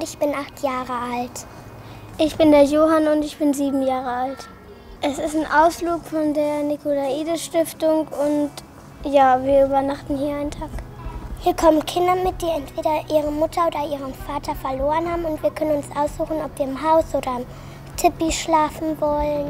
Ich bin 8 Jahre alt. Ich bin der Johann und ich bin 7 Jahre alt. Es ist ein Ausflug von der Nikolaides-Stiftung und ja, wir übernachten hier einen Tag. Hier kommen Kinder mit, die entweder ihre Mutter oder ihren Vater verloren haben und wir können uns aussuchen, ob wir im Haus oder im Tipi schlafen wollen.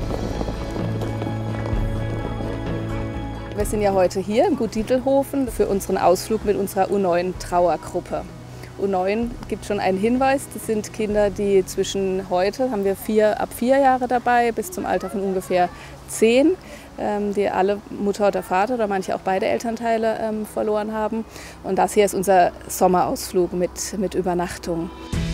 Wir sind ja heute hier im Gut Dietelhofen für unseren Ausflug mit unserer U9 Trauergruppe. U9 gibt schon einen Hinweis, das sind Kinder, die zwischen heute, haben wir ab 4 Jahre dabei, bis zum Alter von ungefähr 10, die alle Mutter oder Vater oder manche auch beide Elternteile verloren haben. Und das hier ist unser Sommerausflug mit Übernachtung.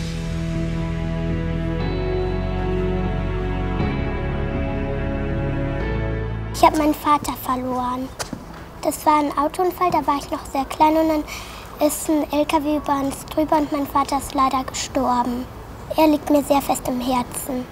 Ich habe meinen Vater verloren. Das war ein Autounfall, da war ich noch sehr klein und dann ist ein LKW über uns drüber und mein Vater ist leider gestorben. Er liegt mir sehr fest im Herzen.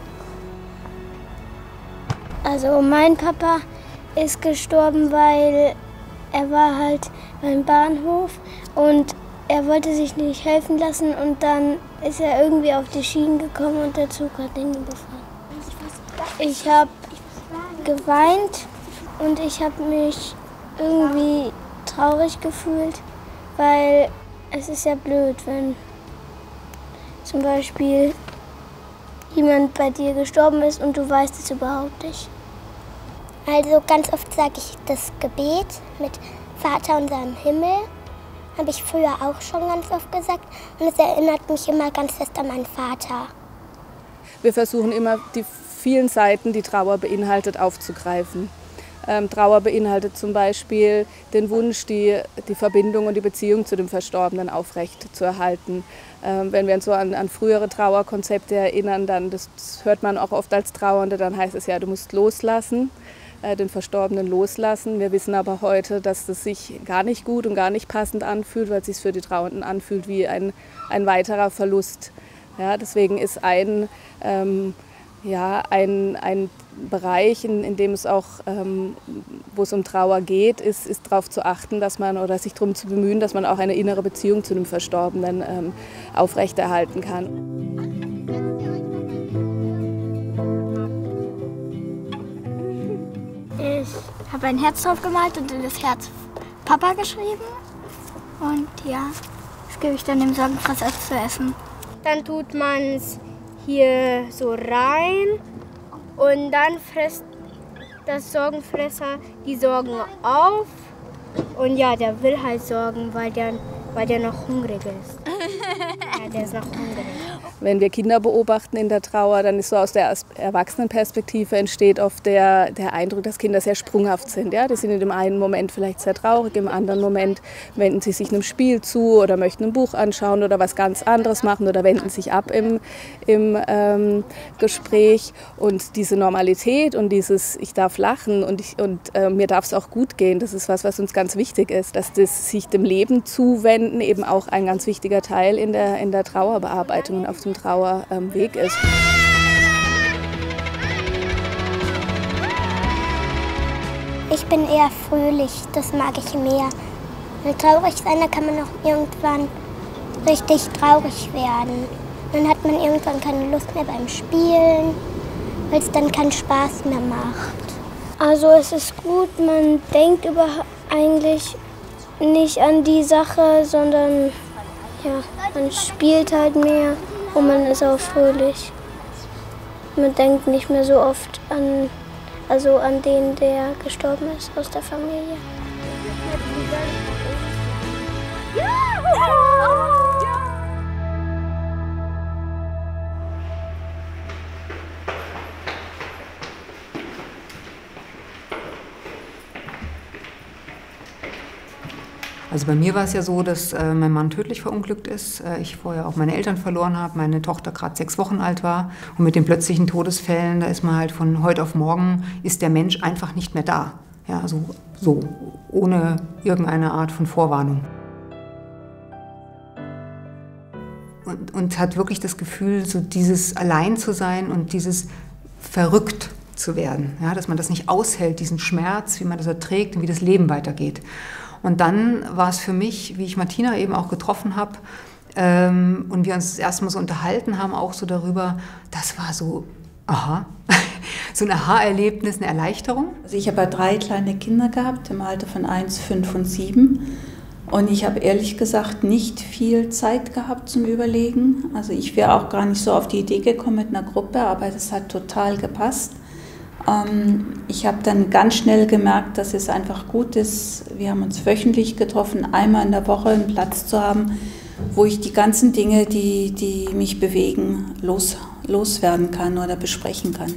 Also mein Papa ist gestorben, weil er war halt beim Bahnhof und er wollte sich nicht helfen lassen und dann ist er irgendwie auf die Schienen gekommen und der Zug hat ihn überfahren. Ich habe geweint und ich habe mich irgendwie traurig gefühlt, weil es ist ja blöd, wenn zum Beispiel jemand bei dir gestorben ist und du weißt es überhaupt nicht. Also ganz oft sage ich das Gebet mit Vater unser im Himmel. Habe ich früher auch schon ganz oft gesagt und es erinnert mich immer ganz fest an meinen Vater. Wir versuchen immer, die vielen Seiten, die Trauer beinhaltet, aufzugreifen. Trauer beinhaltet zum Beispiel den Wunsch, die Verbindung und die Beziehung zu dem Verstorbenen aufrecht zu erhalten. Wenn wir uns so an frühere Trauerkonzepte erinnern, dann das hört man auch oft als Trauernde, dann heißt es ja, du musst loslassen, den Verstorbenen loslassen. Wir wissen aber heute, dass das sich gar nicht gut und gar nicht passend anfühlt, weil es sich für die Trauernden anfühlt wie ein weiterer Verlust. Ja, deswegen ist ein Bereich, in dem es auch, wo es um Trauer geht, ist darauf zu achten, dass man oder sich darum zu bemühen, dass man auch eine innere Beziehung zu dem Verstorbenen aufrechterhalten kann. Ich habe ein Herz drauf gemalt und in das Herz Papa geschrieben und ja, das gebe ich dann dem Sorgenfresser zu essen. Dann tut man es hier so rein und dann frisst das Sorgenfresser die Sorgen auf und ja, der will halt sorgen, weil der noch hungrig ist. Ja, der ist noch hungrig. Wenn wir Kinder beobachten in der Trauer, dann ist so aus der Erwachsenenperspektive entsteht oft der Eindruck, dass Kinder sehr sprunghaft sind. Ja? Die sind in dem einen Moment vielleicht sehr traurig, im anderen Moment wenden sie sich einem Spiel zu oder möchten ein Buch anschauen oder was ganz anderes machen oder wenden sich ab im Gespräch. Und diese Normalität und dieses ich darf lachen und mir darf es auch gut gehen, das ist was uns ganz wichtig ist, dass das sich dem Leben zuwenden eben auch ein ganz wichtiger Teil in der Trauerbearbeitung und auf dem Trauerweg ist. Ich bin eher fröhlich, das mag ich mehr. Wenn traurig sein, da kann man auch irgendwann richtig traurig werden. Dann hat man irgendwann keine Lust mehr beim Spielen, weil es dann keinen Spaß mehr macht. Also es ist gut, man denkt eigentlich nicht an die Sache, sondern ja, man spielt halt mehr und man ist auch fröhlich. Man denkt nicht mehr so oft an den, der gestorben ist aus der Familie. Also bei mir war es ja so, dass mein Mann tödlich verunglückt ist. Ich vorher auch meine Eltern verloren habe, meine Tochter gerade 6 Wochen alt war. Und mit den plötzlichen Todesfällen, da ist man halt von heute auf morgen, ist der Mensch einfach nicht mehr da. Ja, also so, ohne irgendeine Art von Vorwarnung. Und hat wirklich das Gefühl, so dieses allein zu sein und dieses verrückt zu werden. Ja, dass man das nicht aushält, diesen Schmerz, wie man das erträgt und wie das Leben weitergeht. Und dann war es für mich, wie ich Martina eben auch getroffen habe, Und wir uns erstmal so unterhalten haben, auch so darüber, das war so, aha, so ein Aha-Erlebnis, eine Erleichterung. Also ich habe ja 3 kleine Kinder gehabt, im Alter von 1, 5 und 7. Und ich habe ehrlich gesagt nicht viel Zeit gehabt zum Überlegen. Also ich wäre auch gar nicht so auf die Idee gekommen mit einer Gruppe, aber das hat total gepasst. Ich habe dann ganz schnell gemerkt, dass es einfach gut ist. Wir haben uns wöchentlich getroffen, einmal in der Woche einen Platz zu haben, wo ich die ganzen Dinge, die mich bewegen, loswerden kann oder besprechen kann.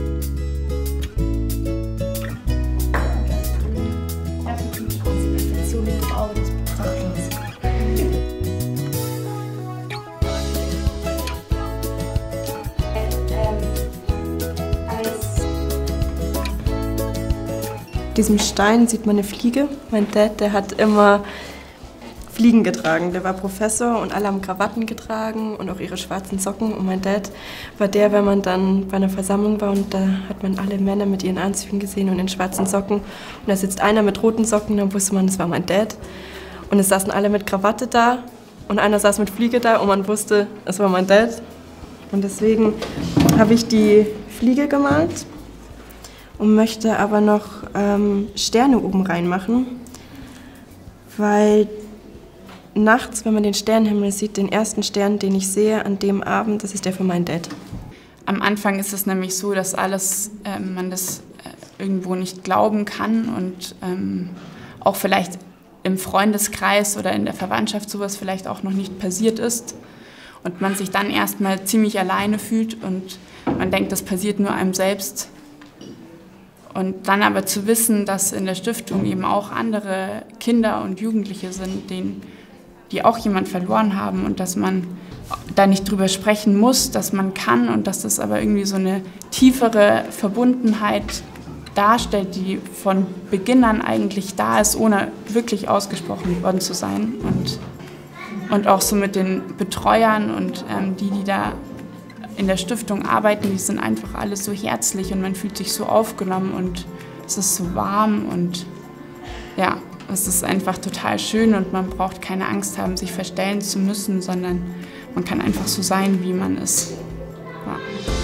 Diesem Stein sieht man eine Fliege. Mein Dad, der hat immer Fliegen getragen. Der war Professor und alle haben Krawatten getragen und auch ihre schwarzen Socken. Und mein Dad war der, wenn man dann bei einer Versammlung war und da hat man alle Männer mit ihren Anzügen gesehen und in schwarzen Socken. Und da sitzt einer mit roten Socken, dann wusste man, das war mein Dad. Und es saßen alle mit Krawatte da und einer saß mit Fliege da und man wusste, es war mein Dad. Und deswegen habe ich die Fliege gemalt und möchte aber noch Sterne oben reinmachen, weil nachts, wenn man den Sternenhimmel sieht, den ersten Stern, den ich sehe an dem Abend, das ist der von meinem Dad. Am Anfang ist es nämlich so, dass man das irgendwo nicht glauben kann und auch vielleicht im Freundeskreis oder in der Verwandtschaft sowas vielleicht auch noch nicht passiert ist und man sich dann erstmal ziemlich alleine fühlt und man denkt, das passiert nur einem selbst. Und dann aber zu wissen, dass in der Stiftung eben auch andere Kinder und Jugendliche sind, die auch jemand verloren haben und dass man da nicht drüber sprechen muss, dass man kann und dass das aber irgendwie so eine tiefere Verbundenheit darstellt, die von Beginn an eigentlich da ist, ohne wirklich ausgesprochen worden zu sein. Und auch so mit den Betreuern und die da in der Stiftung arbeiten, die sind einfach alle so herzlich und man fühlt sich so aufgenommen und es ist so warm und ja, es ist einfach total schön und man braucht keine Angst haben, sich verstellen zu müssen, sondern man kann einfach so sein, wie man ist. Ja.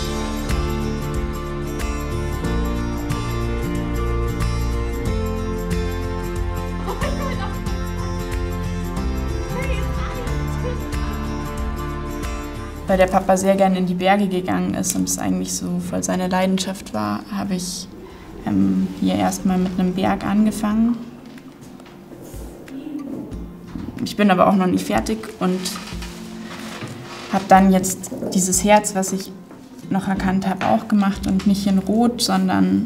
Weil der Papa sehr gerne in die Berge gegangen ist und es eigentlich so voll seine Leidenschaft war, habe ich hier erstmal mit einem Berg angefangen. Ich bin aber auch noch nicht fertig und habe dann jetzt dieses Herz, was ich noch erkannt habe, auch gemacht und nicht in Rot, sondern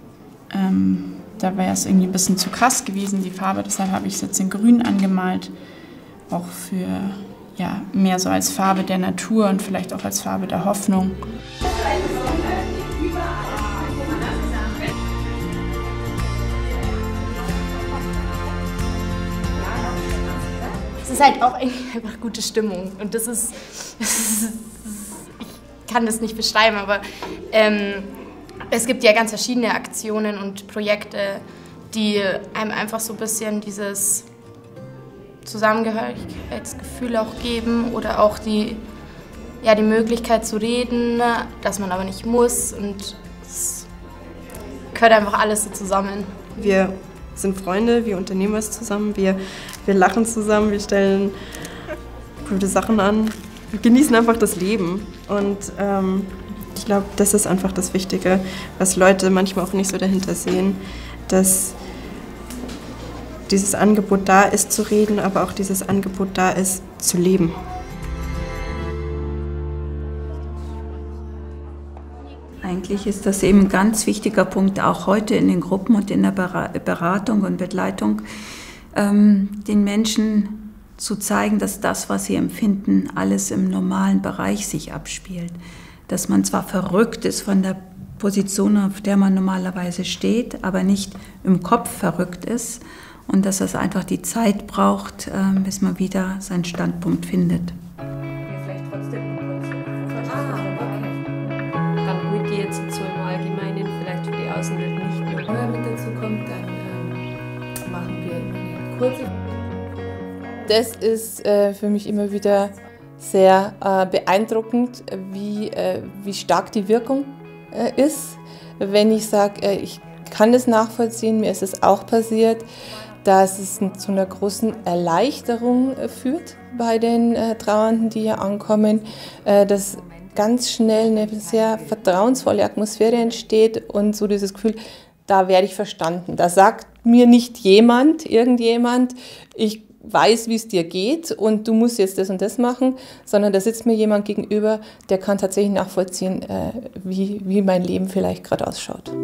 da wäre es irgendwie ein bisschen zu krass gewesen, die Farbe. Deshalb habe ich es jetzt in Grün angemalt, auch für ja, mehr so als Farbe der Natur und vielleicht auch als Farbe der Hoffnung. Es ist halt auch einfach gute Stimmung und das ist ich kann das nicht beschreiben, aber es gibt ja ganz verschiedene Aktionen und Projekte, die einem einfach so ein bisschen dieses Zusammengehörigkeitsgefühl auch geben oder auch die Möglichkeit zu reden, dass man aber nicht muss und es gehört einfach alles so zusammen. Wir sind Freunde, wir unternehmen was zusammen, wir lachen zusammen, wir stellen gute Sachen an, wir genießen einfach das Leben und ich glaube, das ist einfach das Wichtige, was Leute manchmal auch nicht so dahinter sehen, dass dieses Angebot da ist zu reden, aber auch dieses Angebot da ist zu leben. Eigentlich ist das eben ein ganz wichtiger Punkt, auch heute in den Gruppen und in der Beratung und Begleitung, den Menschen zu zeigen, dass das, was sie empfinden, alles im normalen Bereich sich abspielt. Dass man zwar verrückt ist von der Position, auf der man normalerweise steht, aber nicht im Kopf verrückt ist. Und dass es einfach die Zeit braucht, bis man wieder seinen Standpunkt findet. Vielleicht trotzdem kurz. Dann holt die jetzt so im Allgemeinen vielleicht für die Außenwelt nicht mehr mit dazu kommt, dann machen wir eine kurze Das ist für mich immer wieder sehr beeindruckend, wie stark die Wirkung ist. Wenn ich sage, ich kann das nachvollziehen, mir ist es auch passiert, dass es zu einer großen Erleichterung führt bei den Trauernden, die hier ankommen, dass ganz schnell eine sehr vertrauensvolle Atmosphäre entsteht und so dieses Gefühl, da werde ich verstanden. Da sagt mir nicht irgendjemand, ich weiß, wie es dir geht und du musst jetzt das und das machen, sondern da sitzt mir jemand gegenüber, der kann tatsächlich nachvollziehen, wie mein Leben vielleicht gerade ausschaut.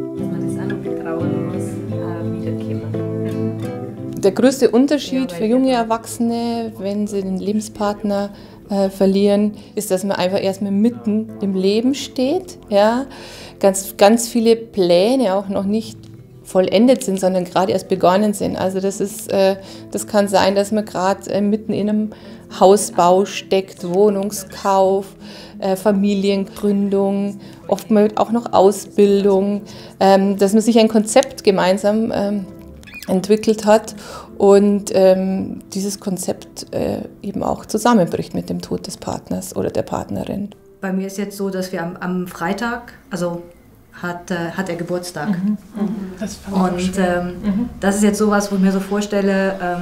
Der größte Unterschied für junge Erwachsene, wenn sie den Lebenspartner verlieren, ist, dass man einfach erstmal mitten im Leben steht. Ja? Ganz viele Pläne auch noch nicht vollendet sind, sondern gerade erst begonnen sind. Also das kann sein, dass man gerade mitten in einem Hausbau steckt, Wohnungskauf, Familiengründung, oftmals auch noch Ausbildung, dass man sich ein Konzept gemeinsam entwickelt hat und dieses Konzept eben auch zusammenbricht mit dem Tod des Partners oder der Partnerin. Bei mir ist jetzt so, dass wir am Freitag, also hat er Geburtstag. Das und das ist jetzt sowas, wo ich mir so vorstelle,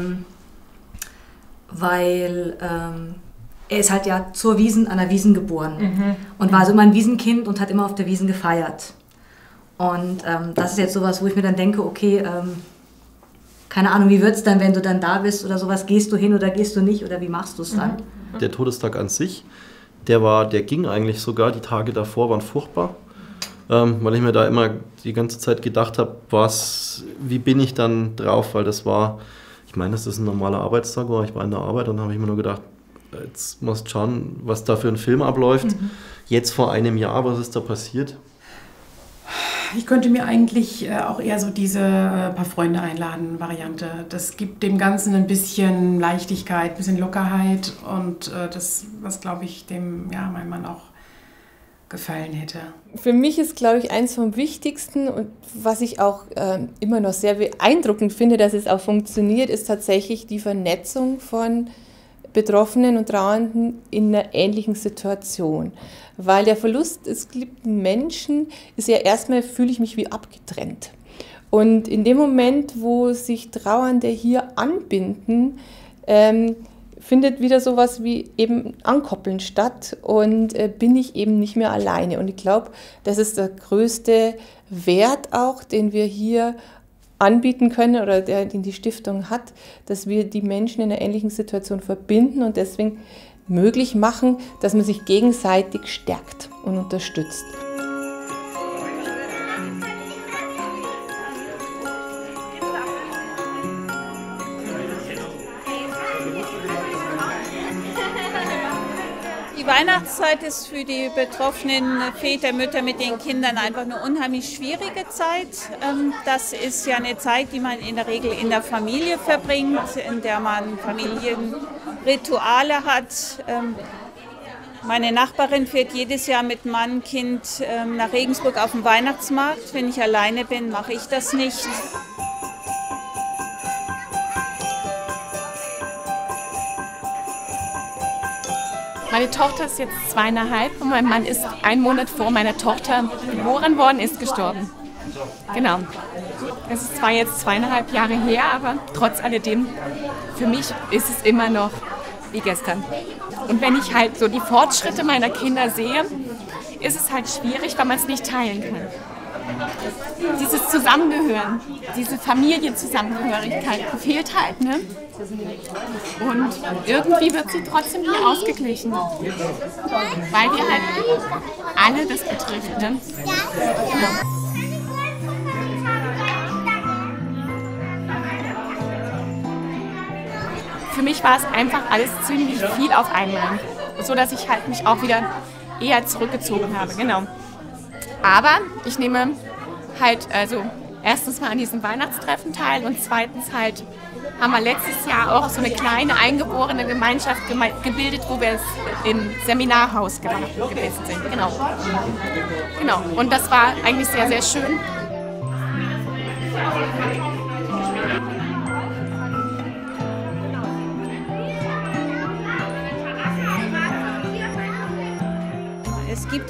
weil er ist halt ja an der Wiesn geboren und war also immer ein Wiesenkind und hat immer auf der Wiesn gefeiert. Und das ist jetzt sowas, wo ich mir dann denke, okay, keine Ahnung, wie wird es dann, wenn du dann da bist oder sowas, gehst du hin oder gehst du nicht oder wie machst du es dann? Der Todestag an sich, der ging eigentlich sogar, die Tage davor waren furchtbar. Weil ich mir da immer die ganze Zeit gedacht habe, wie bin ich dann drauf, weil das war, ich meine, das ist ein normaler Arbeitstag, ich war in der Arbeit und habe ich mir nur gedacht, jetzt musst du schauen, was da für ein Film abläuft. Jetzt vor einem Jahr, was ist da passiert? Ich könnte mir eigentlich auch eher so diese paar Freunde einladen Variante. Das gibt dem Ganzen ein bisschen Leichtigkeit, ein bisschen Lockerheit und das, was glaube ich meinem Mann auch gefallen hätte. Für mich ist, glaube ich, eins vom Wichtigsten und was ich auch immer noch sehr beeindruckend finde, dass es auch funktioniert, ist tatsächlich die Vernetzung von Betroffenen und Trauernden in einer ähnlichen Situation. Weil der Verlust des geliebten Menschen ist ja erstmal, fühle ich mich wie abgetrennt. Und in dem Moment, wo sich Trauernde hier anbinden, findet wieder sowas wie eben Ankoppeln statt und bin ich eben nicht mehr alleine. Und ich glaube, das ist der größte Wert auch, den wir hier anbieten können oder den die Stiftung hat, dass wir die Menschen in einer ähnlichen Situation verbinden und deswegen möglich machen, dass man sich gegenseitig stärkt und unterstützt. Die Weihnachtszeit ist für die betroffenen Väter, Mütter mit den Kindern einfach eine unheimlich schwierige Zeit. Das ist ja eine Zeit, die man in der Regel in der Familie verbringt, in der man Familienrituale hat. Meine Nachbarin fährt jedes Jahr mit Mann, Kind nach Regensburg auf den Weihnachtsmarkt. Wenn ich alleine bin, mache ich das nicht. Meine Tochter ist jetzt 2,5 und mein Mann ist 1 Monat vor meiner Tochter geboren worden, ist gestorben. Genau. Das ist zwar jetzt 2,5 Jahre her, aber trotz alledem, für mich ist es immer noch wie gestern. Und wenn ich halt so die Fortschritte meiner Kinder sehe, ist es halt schwierig, weil man es nicht teilen kann. Dieses Zusammengehören, diese Familienzusammengehörigkeit fehlt halt, ne? Und irgendwie wird sie trotzdem hier ausgeglichen, weil wir halt alle das betrifft, ne? Für mich war es einfach alles ziemlich viel auf einmal, so dass ich halt mich auch wieder eher zurückgezogen habe, genau. Aber ich nehme halt, also erstens mal an diesem Weihnachtstreffen teil und zweitens halt haben wir letztes Jahr auch so eine kleine eingeborene Gemeinschaft gebildet, wo wir im Seminarhaus gewesen sind. Genau. Und das war eigentlich sehr, sehr schön.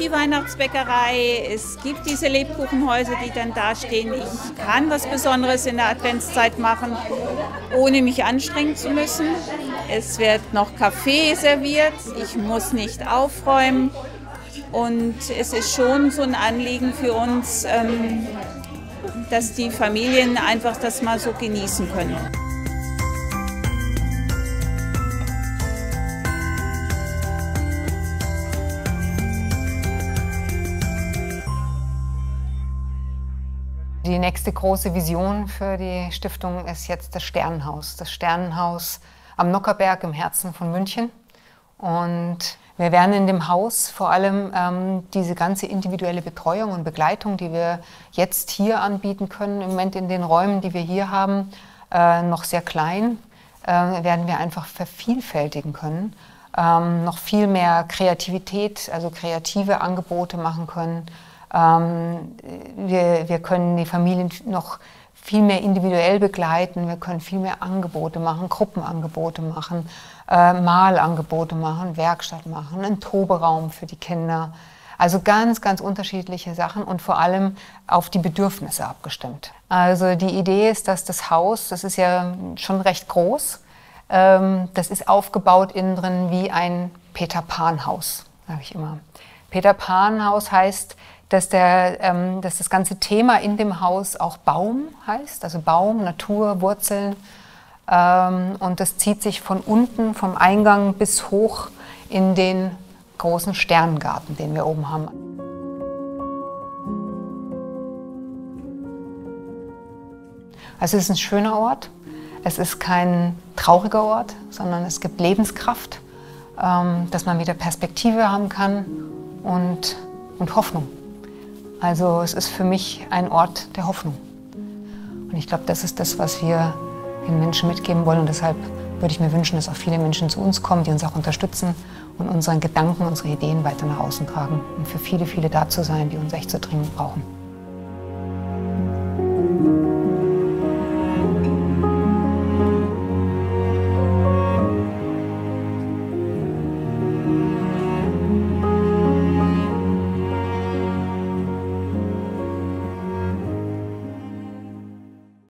die Weihnachtsbäckerei, es gibt diese Lebkuchenhäuser, die dann dastehen. Ich kann was Besonderes in der Adventszeit machen, ohne mich anstrengen zu müssen. Es wird noch Kaffee serviert, ich muss nicht aufräumen. Und es ist schon so ein Anliegen für uns, dass die Familien einfach das mal so genießen können. Die nächste große Vision für die Stiftung ist jetzt das Sternenhaus. Das Sternenhaus am Nockherberg im Herzen von München. Und wir werden in dem Haus vor allem diese ganze individuelle Betreuung und Begleitung, die wir jetzt hier anbieten können, im Moment in den Räumen, die wir hier haben, noch sehr klein, werden wir einfach vervielfältigen können, noch viel mehr Kreativität, also kreative Angebote machen können. Wir können die Familien noch viel mehr individuell begleiten, wir können viel mehr Angebote machen, Gruppenangebote machen, Malangebote machen, Werkstatt machen, einen Toberaum für die Kinder. Also ganz, ganz unterschiedliche Sachen und vor allem auf die Bedürfnisse abgestimmt. Also die Idee ist, dass das Haus, das ist ja schon recht groß, das ist aufgebaut innen drin wie ein Peter-Pan-Haus, sage ich immer. Peter-Pan-Haus heißt, dass das ganze Thema in dem Haus auch Baum heißt, also Baum, Natur, Wurzeln. Und das zieht sich von unten, vom Eingang bis hoch in den großen Sternengarten, den wir oben haben. Also es ist ein schöner Ort, es ist kein trauriger Ort, sondern es gibt Lebenskraft, dass man wieder Perspektive haben kann und Hoffnung. Also es ist für mich ein Ort der Hoffnung. Und ich glaube, das ist das, was wir den Menschen mitgeben wollen. Und deshalb würde ich mir wünschen, dass auch viele Menschen zu uns kommen, die uns auch unterstützen und unseren Gedanken, unsere Ideen weiter nach außen tragen. Und für viele, viele da zu sein, die uns echt so dringend brauchen.